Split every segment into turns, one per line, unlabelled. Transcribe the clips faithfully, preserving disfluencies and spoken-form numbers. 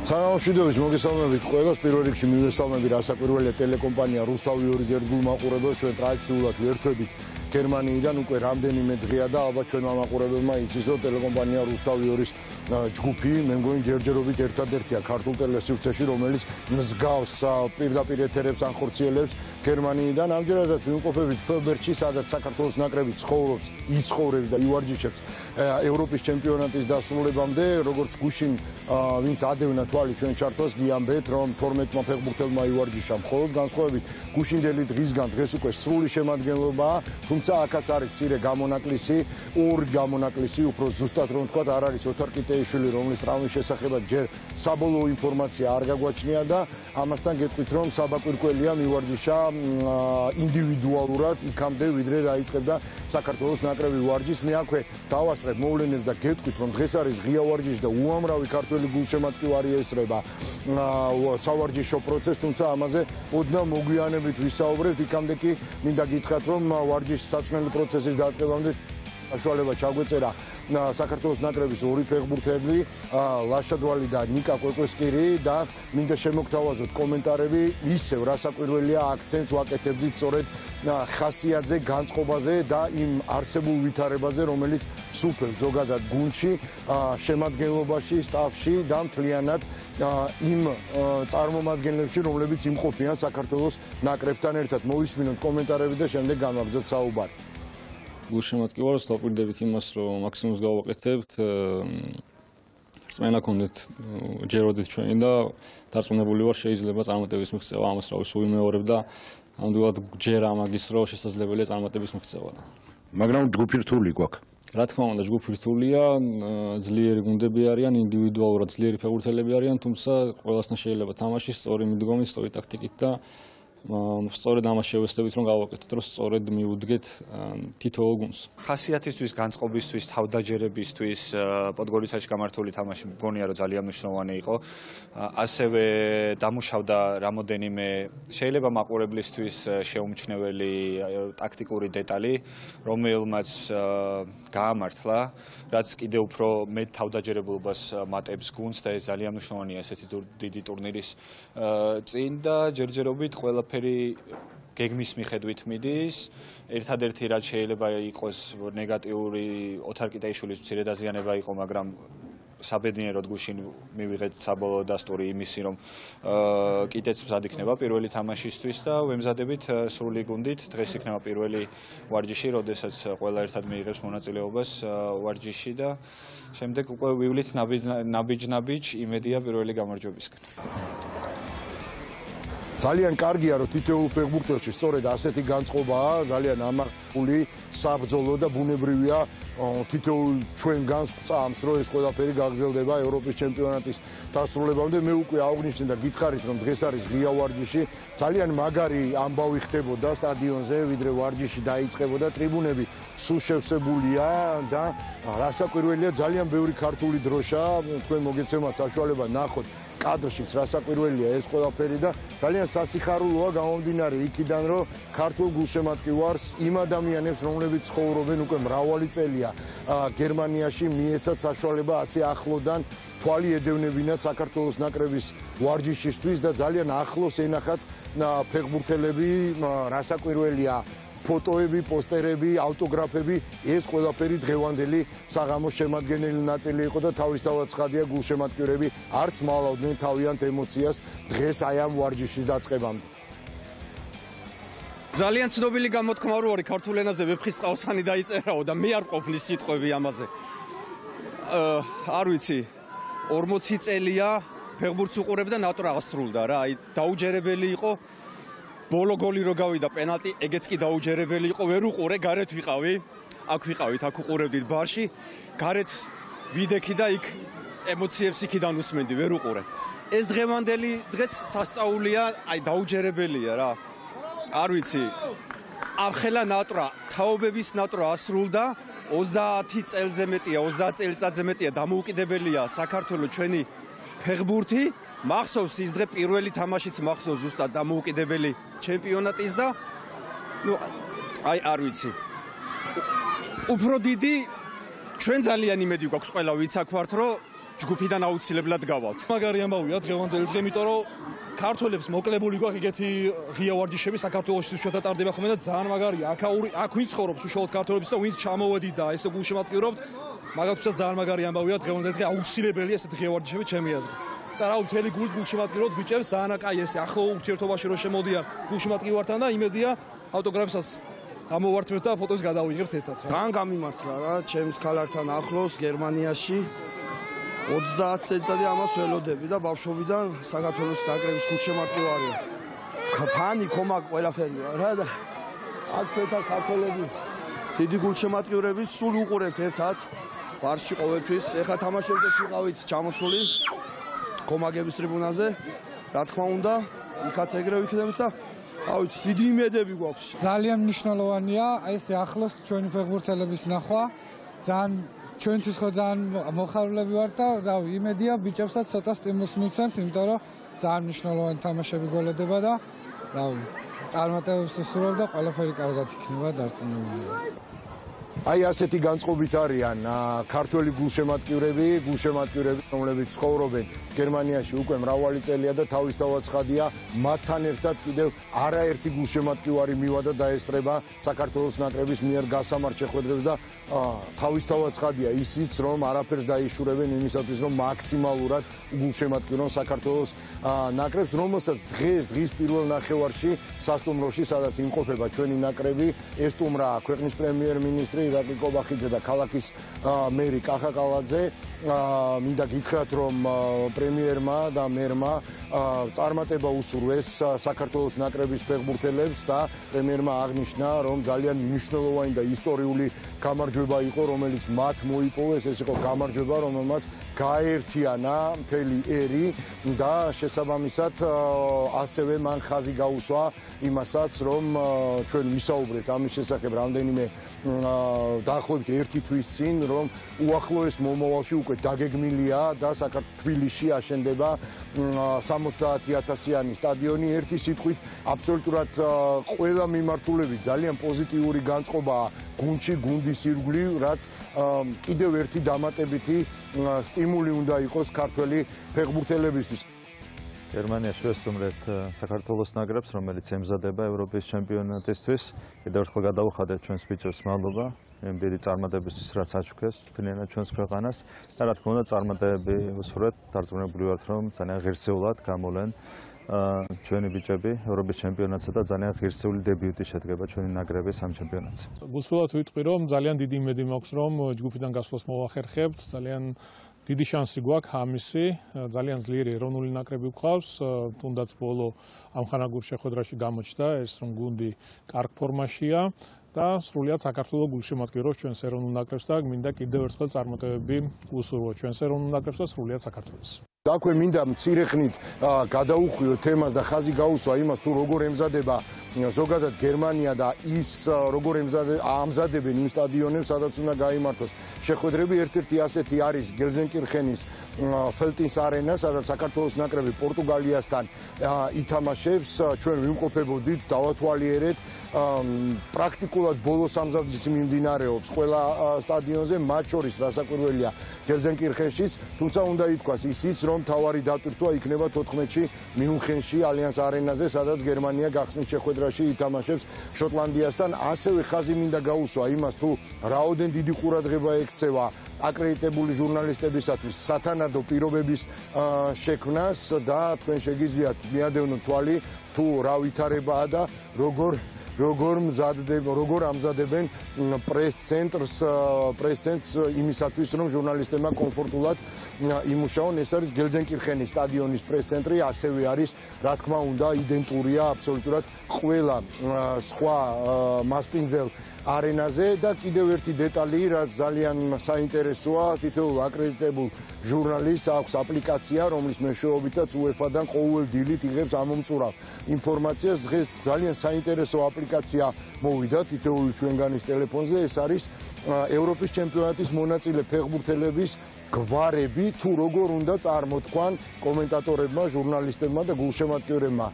Სამშვიდობის მოგესალმებით ყველას. პირველ რიგში მივესალმები რასაკვირველია ტელეკომპანია რუსთავი-ორი ერთგულ მაყურებელს. ჩვენ ტრადიციულად ვერთვებით გერმანიიდან უკვე რამდენიმე დღეა და ალბათ ჩვენ მამაყურებელმა იცის, რომ ტელეკომპანია რუსთავი-ორის ჯგუფი მე მგონი ჯერჯერობით ერთადერთია ქართულ ტელესივრცეში, რომელიც მსგავს პირდაპირ ეთერებს ანხორციელებს გერმანიიდან. ამჯერადაც ვიმყოფებით ფელბერტში, სადაც საქართველოს ნაკრები ცხოვრობს, იცხოვრებს და ივარჯიშებს ევროპის ჩემპიონატის დასრულებამდე. როგორც გუშინ ვინც ადევნა თვალი ჩვენ ჩართვას გიამბეთ, რომ თორმეტმა ფეხბურთელმა ივარჯიშა მხოლოდ განსხვავებით გუშინდელი დღისგან დღეს უკვე სრული შემადგენლობაა. თუმცა აქაც არის მცირე გამონაკლისი, ორი გამონაკლისი, უფრო ზუსტად რომ ვთქვათ, არ არის ოთარ კიტეიშვილი, რომლის ტრავმის შესახებაც ჯერ საბოლოო ინფორმაცია არ გაგვაჩნია და ამასთან გეტყვით, რომ საბა კვირკველია მივარჯიშა ინდივიდუალურად იქამდე, ვიდრე დაიწყებდა საქართველოს ნაკრები ვარჯიშს. მე აქვე დავასწრებ მოვლენებს და გეტყვით, რომ დღეს არის ღია ვარჯიში და უამრავი ქართველი გულშემატკივარი ესწრება სავარჯიშო პროცესს, თუმცა ამაზე ოდნავ მოგვიანებით ვისაუბრებთ. იქამდე კი მინდა გითხრათ, რომ ვარჯიშის საწნელი პროცესის დაწყებამდე საშუალება ჩაგვეწერა საქართველოს ნაკრების ორი ფეხბურთელი, ლაშადვალი და ნიკა კვეკვესკირი და მინდა შემოგთავაზოთ კომენტარები, ისევ რასაკვირველია აქცენტს ვაკეთებდით სწორედ ხასიათზე, განწყობაზე და იმ არსებულ ვითარებაზე, რომელიც სუფევს ზოგადად გუნდში, შემადგენლობაში, სტაფში და მთლიანად იმ წარმომადგენლებში, რომლებიც იმყოფიან საქართველოს ნაკრებთან ერთად. მოვისმინოთ კომენტარები და შემდეგ განვაგრძოთ საუბარი.
გულშემატკივარს დავკვირდებით იმას, რომ მაქსიმუმს გავაკეთებთ. რწმენა გქონდეთ ჯეროდეთ ჩვენი და დარწმუნებული ვარ, შეიძლება წარმატების მიღწევა. ამას რა ვისურვი მეორე და ამდენად ჯერა მაგის რო შესაძლებელია წარმატების მიღწევა.
მაგრამ ჯგუფი რთული გვაქვს.
რა თქმა უნდა, ჯგუფი რთულია, ძლიერი გუნდები არიან, ინდივიდუალურად ძლიერი ფეხბურთელები არიან, თუმცა ყველასთან შეიძლება თამაში სწორი მიდგომით, სწორი ტაქტიკით და სწორედ ამას შევესწრებით, რომ გავაკეთოთ, რომ სწორედ მიუდგეთ თითოეულ გუნდს.
ხასიათისთვის, განწყობისთვის, თავდაჯერებისთვის, პოდგორიცაში გამართული თამაში მგონია, რომ ძალიან მნიშვნელოვანი იყო. ასევე დამუშავდა რამოდენიმე შეიძლება მაყურებლისთვის შეუმჩნეველი ტაქტიკური დეტალი, რომელმაც გაამართლა, რაც კიდევ უფრო მეტ თავდაჯერებულობას მატებს გუნდს და ეს ძალიან მნიშვნელოვანია ესეთი დიდი ტურნირის წინ და ჯერჯერობით ყველა ფერი გეგმის მიხედვით მიდის. ერთადერთი რაც შეიძლება იყოს ნეგატიური ოთარ კიტეიშვილის მცირე დაზიანება იყო, მაგრამ საბედნიეროდ გუშინ მივიღეთ საბოლოო დასტური იმისი, რომ კიტეც მზად იქნება პირველი თამაშისთვის და ვემზადებით სრული გუნდით. დღეს იქნება პირველი ვარჯიში, როდესაც ყველა ერთად მიიღებს მონაწილეობას ვარჯიში და შემდეგ უკვე ვივლით ნაბიჯ-ნაბიჯ იმედია პირველი გამარჯვებისკენ.
ძალიან კარგია, რომ თითოეულ ფეხბურთელში სწორედ ასეთი განწყობაა, ძალიან ამარხული, საბრძოლო და ბუნებრივია თითოეულ ჩვენგანს გვწამს, რომ ეს ყველაფერი გაგრძელდება ევროპის ჩემპიონატის დასრულებამდე. მე უკვე აღვნიშნე და გითხარით, რომ დღეს არის ღია ვარჯიში, ძალიან მაგარი ამბავი ხდებოდა სტადიონზე, ვიდრე ვარჯიში დაიწყებოდა, ტრიბუნები სულ შევსებულია და რასაკვირველია, ძალიან ბევრი ქართული დროშა, თქვენ მოგეცემათ საშუალება ნახოთ კადრშიც რასაკვირველია ეს ყველაფერი და ძალიან სასიხარულოა გამომდინარე იქიდან, რომ ქართულ გულშემატკივარს იმ ადამიანებს, რომლებიც ცხოვრობენ უკვე მრავალი წელია გერმანიაში, მიეცათ საშუალება ასე ახლოდან თვალი ედევნებინათ საქართველოს ნაკრების ვარჯიშისთვის და ძალიან ახლოს ენახათ ფეხბურთელები, რასაკვირველია ფოტოები, პოსტერები, ავტოგრაფები, ეს ყველაფერი დღევანდელი საღამოს შემადგენელი ნაწილი იყო და თავისთავად ცხადია გულშემატკივრები არც მალავდნენ თავიანთ ემოციას დღეს აი ამ ვარჯიშის დაწყებამდე.
ძალიან ცნობილი გამოთქმა რო არის ქართულ ენაზე ვეფხისტყაოსანი დაიწერაო და მე არ ყოფილი სიტყვები ამაზე. არ ვიცი, ორმოცი წელია ფეხბურთს უყურებ და ნატურა ასრულდა რა, აი დაუჯერებელი იყო. ბოლო გოლი რო გავიდა პენალტი, ეგეც კი დაუჯერებელი იყო, ვერ უყურე, გარეთ ვიყავი, აქ ვიყავით, აქ უყურებდით ბარში, გარეთ ვიდექი და იქ ემოციებს იქიდან უსმენდი, ვერ უყურე. ეს დღევანდელი დღეც სასწაულია, აი დაუჯერებელია რა. არ ვიცი, ამხელა ნატრა, თაობების ნატრა ასრულდა, ოცდაათი წელზე მეტია, ოცდაათ წელიწადზე მეტია დამოუკიდებელია საქართველოს ჩვენი ფეხბურთი. მახსოვს ის დღე პირველი თამაშიც მახსოვს ზუსტად დამოუკიდებელი ჩემპიონატის და ნუ აი არ ვიცი. უფრო დიდი ჩვენ ძალიან იმედი გვაქვს ყველა ვიც აქ ვართ, რომ ჯგუფიდან აუცილებლად გავალთ.
მაგარი ამბავია დღევანდელი დღე, იმიტომ რომ ქართველებს მოკლებული გვაქვს ეგეთი ღია ვარჯიშები საქართველოში უშუალოდ ტარდება ხოლმე და ძალიან მაგარია. აქაური აქ ვინც ცხოვრობს უშუალოდ ქართველებს და ვინც ჩამოვედით და ესე გულშემატკივრობთ, მაგათაც ძალიან მაგარი ამბავია დღევანდელი დღე აუცილებელია ესეთი ღია ვარჯიშები ჩემი აზრით. და რა მთელი გულით გულშემატკივრობთ ბიჭებს, ძალიან კაი ესე ახლო ურთიერთობაში რო შემოდიან გულშემატკივართან და იმედია ავტოგრაფსაც გამოვართმევთ და ფოტოს გადავიღებთ ერთად.
ძალიან გამიმართლა რა, ჩემს ქალაქთან ახლოს გერმანიაში ოცდაათ წელიწადი ამას ველოდები და ბავშვობიდან საქართველოს ნაკრების გულშემატკივარია. ფანი, კომაკ ყველაფერია რა და აქ ცოტა ქართველები დიდი გულშემატკივრების სულ უყურებთ ერთად ბარში ყოველთვის. ეხლა თამაშებზე ვიყავით ჩამოსული კომაგების ტრიბუნაზე. რა თქმა უნდა, იქაც ეგრე ვიქნებით და ავიც დიდი იმედები გვაქვს.
ძალიან მნიშვნელოვანია ეს ახლოს ჩვენი ფეხბურთელების ნახვა. ძალიან ჩვენთვის ხო ძალიან მოხარულები ვართ და რავი, იმედია ბიჭებსაც ცოტა სტიმულს მივცემთ, იმიტომ რომ ძალიან მნიშვნელოვანი თამაშები გველოდება და რავი, წარმატებებს ვსურვებ და ყველაფერი კარგად იქნება დარწმუნებულია.
აი ასეთი განწყობით არიან ქართველი გულშემატკივრები, გულშემატკივრები, რომლებიც ცხოვრობენ გერმანიაში უკვე მრავალი წელია და თავისთავად ცხადია, მათთან ერთად კიდევ არაერთი გულშემატკივარი მივა და დაესწრება საქართველოს ნაკრების მიერ გასამართ შეხვედრებს და თავისთავად ცხადია ისიც, რომ არაფერს დაიშურებენ იმისათვის, რომ მაქსიმალურად გულშემატკივრონ საქართველოს ნაკრებს, რომელსაც დღეს დღის პირველ ნახევარში სასტუმროში, სადაც იმყოფება ჩვენი ნაკრები, ესტუმრა ქვეყნის პრემიერ-მინისტრი ირაკლი კობახიძე და ქალაქის მერი კახა კალაძე. მინდა გითხრათ, რომ პრემიერმა და მერმა წარმატება უსურვეს საქართველოს ნაკრების ფეხბურთელებს და პრემიერმა აღნიშნა, რომ ძალიან მნიშვნელოვანი და ისტორიული გამარჯვება იყო, რომელიც მათ მოიპოვეს. ეს იყო გამარჯვება, რომელმაც გააერთიანა მთელი ერი და შესაბამისად ასევე მან ხაზი გაუსვა იმასაც, რომ ჩვენ ვისაუბრეთ ამის შესახებ რამდენიმე დაახლოებით ერთი თვის წინ, რომ უახლოეს მომავალში უკვე დაგეგმილია და საქართველოში აშენდება სამოცდაათი ათასიანი სტადიონი. ერთი სიტყვით, აბსოლუტურად ყველა მიმართულებით ძალიან პოზიტიური განწყობაა გუნდში, გუნდის ირგვლივ, რაც კიდევ ერთი დამატებითი სტიმული უნდა იყოს ქართველი ფეხბურთელებისთვის.
გერმანიაში ვესტუმრეთ საქართველოს ნაკრებს, რომელიც ემზადება ევროპის ჩემპიონატისთვის. კიდევ ერთხელ გადავუხადეთ ჩვენს ბიჭებს მადლობა იმ დიდი წარმატებისთვის, რაც აჩუქეს მთლიანად ჩვენს ქვეყანას და რა თქმა უნდა წარმატებები უსურვებთ. დარწმუნებული ვართ, რომ ძალიან ღირსეულად გამოლენ ჩვენი ბიჭები ევროპის ჩემპიონატსა და ძალიან ღირსეული დებიუტი შედგება ჩვენი ნაკრების ამ ჩემპიონატზე.
გულსრულად ვიტყვი, რომ ძალიან დიდი იმედი მაქვს, რომ ჯგუფიდან გასვლას მოვახერხებთ. ძალიან დიდი შანსი გვაქვს ამისი, ძალიან ძლიერი ეროვნული ნაკრები გვყავს, თუნდაც ბოლო ამხანაგურ შეხვედრაში გამოჩნდა ეს, რომ გუნდი კარგ ფორმაშია და სრულიად საქართველოს გულშემატკივრობს ჩვენს ეროვნულ ნაკრებს და მინდა კიდევ ერთხელ წარმატებები უსურვოთ ჩვენს ეროვნულ ნაკრებს და სრულიად საქართველოს.
დაქვე მინდა მცირე ხნით გადაუხვიო თემას და ხაზი გაუსვა იმას, თუ როგორ ემზადება ზოგადად გერმანია და ის როგორ ამზადებენ იმ სტადიონებს, სადაც უნდა გაიმართოს შეხვედრები. ერთ-ერთი ასეთი არის გელზენკირხენის ფელტინს არენა, სადაც საქართველოს ნაკრები პორტუგალიასთან ითამაშებს. ჩვენ ვიმყოფებოდით, დავათვალიერეთ, პრაქტიკულად ბოლო სამზადისი მიმდინარეობს ყველა სტადიონზე, მათ შორის რასაკვირველია გელზენკირხენშიც, თუმცა უნდა ითქვას ისიც, რომ თავარი დატვირთვა იქნება თოთხმეტში მიუნხენში ალიანს არენაზე, სადაც გერმანია გახსნის შეხვედრაში ითამაშებს შოტლანდიასთან. ასევე ხაზი მინდა გაუსვა იმას, თუ რაოდენ დიდი ყურადღება ექცევა აკრედიტებული ჟურნალისტებისათვის სათანადო პირობების შექმნას და თქვენ შეგიძლიათ მიადევნოთ თვალი, თუ რა ვითარებაა და როგორ როგორ მზადდება, როგორ ამზადებენ პრეს-ცენტრს, პრეს-ცენტრს იმისათვის, რომ ჟურნალისტებმა კომფორტულად იმუშაონ. ეს არის გელზენკირხენის სტადიონის პრეს-ცენტრი, ასევე არის, რა თქმა უნდა, იდენტურია აბსოლუტურად ყველა სხვა მასპინძელ არენაზე და კიდევ ერთი დეტალი, რაც ძალიან საინტერესოა, თითოეულ აკრედიტებულ ჟურნალისტს აქვს აპლიკაცია, რომლის მეშვეობითაც უეფა-დან ყოველ დილით იღებს ამომწურავ ინფორმაციას. დღეს ძალიან საინტერესო აპლიკაცია მოვიდა თითოეული ჩვენგანის ტელეფონზე. ეს არის ევროპის ჩემპიონატის მონაწილე ფეხბურთელების გვარები, თუ როგორ უნდა წარმოთქვან კომენტატორებმა, ჟურნალისტებმა და გულშემატკივრებმა.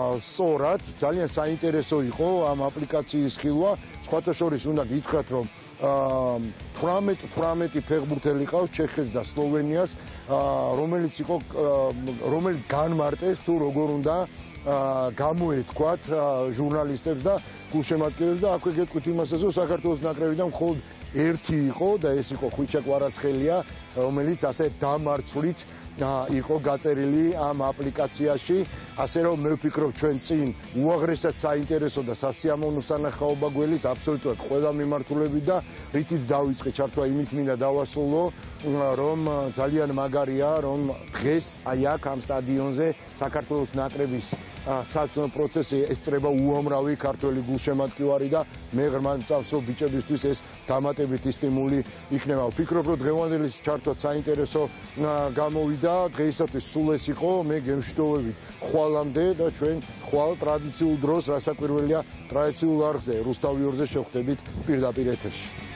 სწორად, ძალიან საინტერესო იყო ამ აპლიკაციის ხილვა. სხვათა შორის უნდა გითხრათ, რომ თვრამეტ თვრამეტი ფეხბურთელი ყავს ჩეხეთს და სლოვენიას, რომელიც იყო რომელიც განმარტეს თუ როგორ უნდა გამოეთქვათ ჟურნალისტებს და გულშემატკივრებს და აქვე გეტყვით იმასაც, რომ საქართველოს ნაკრებიდან მხოლოდ ერთი იყო და ეს იყო ხვიჩა კვარაცხელია, რომელიც ასე დამარცვლით იყო გაწერილი ამ აპლიკაციაში, ასე რომ მე ვფიქრობ ჩვენ წინ უაღრესად საინტერესო და სასიამოვნო სანახაობა გველის აბსოლუტურად ყველა მიმართულებით და რითიც დავიწყე ჩართვა იმით მინდა დავასრულო, რომ ძალიან მაგარია, რომ დღეს აი აქ ამ სტადიონზე საქართველოს ნაკრების საცნო პროცესი ესწრება უამრავი ქართველი გულშემატკივარი და მე ღრმა მწავს რომ ბიჭებისთვის ეს დამატებითი სტიმული იქნება. ვფიქრობ რომ დღევანდელი ჩართვა საინტერესო გამოვიდა, დღეისათვის სულ ეს იყო, მე გემშვიდობებით ხვალამდე და ჩვენ ხვალ ტრადიციულ დროს, რასაც პირველია ტრადიციულ არხზე, რუსთავი ორზე შევხვდებით პირდაპირ ეთერში.